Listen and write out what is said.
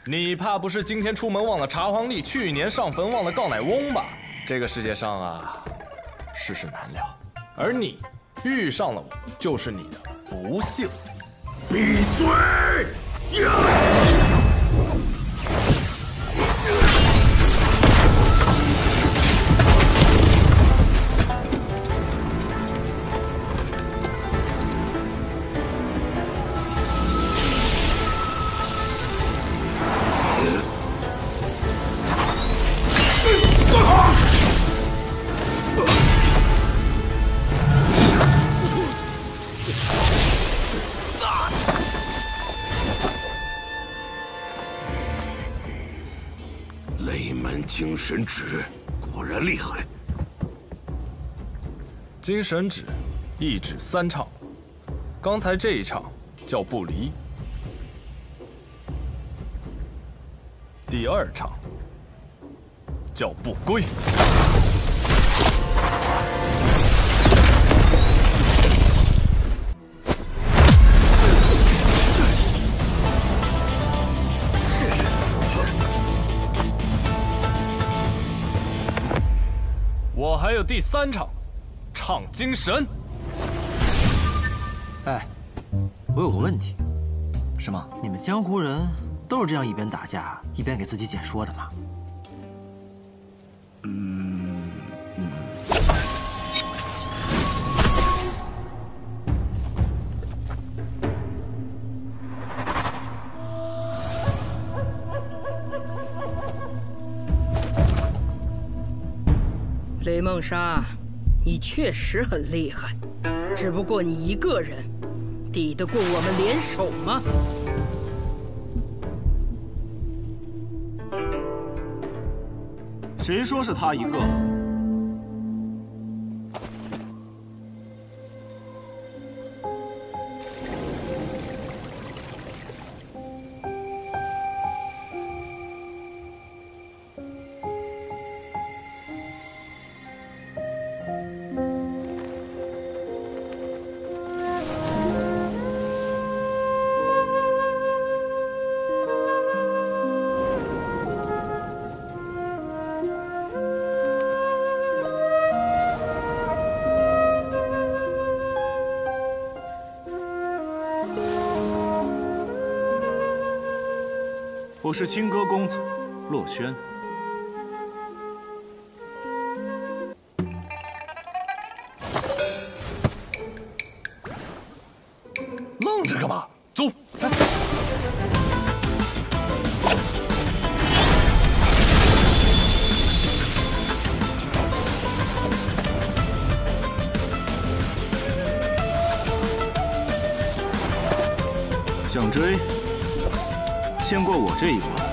你怕不是今天出门忘了茶黄历，去年上坟忘了告乃翁吧？这个世界上啊，世事难料，而你遇上了我，就是你的不幸。 闭嘴！雷门精神指果然厉害。 精神指，一指三唱。刚才这一唱叫不离，第二唱叫不归。我还有第三场，唱精神。 哎，我有个问题，什么？你们江湖人都是这样一边打架一边给自己解说的吗？ 雷梦莎，你确实很厉害，只不过你一个人，抵得过我们联手吗？ 谁说是他一个？我是清歌公子，洛轩。 愣着干嘛？走！ 想追，先过我这一关。